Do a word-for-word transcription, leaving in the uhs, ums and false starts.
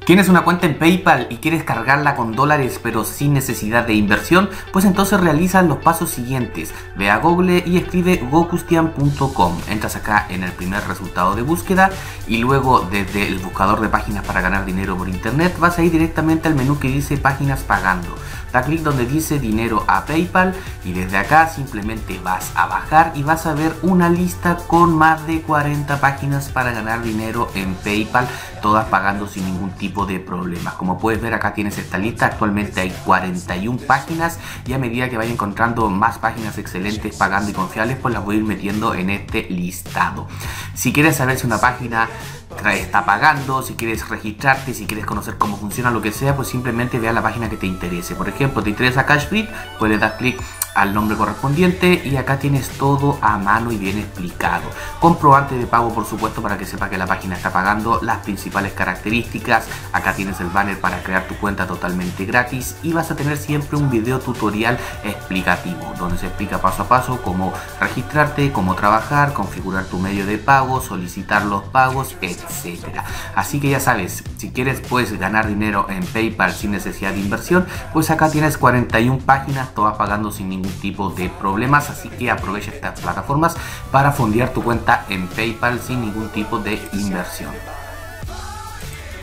¿Tienes una cuenta en PayPal y quieres cargarla con dólares pero sin necesidad de inversión? Pues entonces realiza los pasos siguientes. Ve a Google y escribe gocustian punto com. Entras acá en el primer resultado de búsqueda y luego desde el buscador de páginas para ganar dinero por internet vas a ir directamente al menú que dice páginas pagando. Da clic donde dice dinero a PayPal y desde acá simplemente vas a bajar y vas a ver una lista con más de cuarenta páginas para ganar dinero en PayPal, todas pagando sin ningún tipo de problemas. Como puedes ver, acá tienes esta lista. Actualmente hay cuarenta y una páginas y a medida que vaya encontrando más páginas excelentes pagando y confiables, pues las voy a ir metiendo en este listado. Si quieres saber si una página está pagando, si quieres registrarte, si quieres conocer cómo funciona, lo que sea, pues simplemente ve a la página que te interese. Por ejemplo, te interesa Cashfree, puedes dar clic al nombre correspondiente y acá tienes todo a mano y bien explicado. Comprobante de pago, por supuesto, para que sepa que la página está pagando, las principales características. Acá tienes el banner para crear tu cuenta totalmente gratis y vas a tener siempre un video tutorial explicativo donde se explica paso a paso cómo registrarte, cómo trabajar, configurar tu medio de pago, solicitar los pagos, etcétera. Así que ya sabes, si quieres puedes ganar dinero en PayPal sin necesidad de inversión, pues acá tienes cuarenta y una páginas, todas pagando sin ningún tipo de problemas. Así que aprovecha estas plataformas para fondear tu cuenta en PayPal sin ningún tipo de inversión.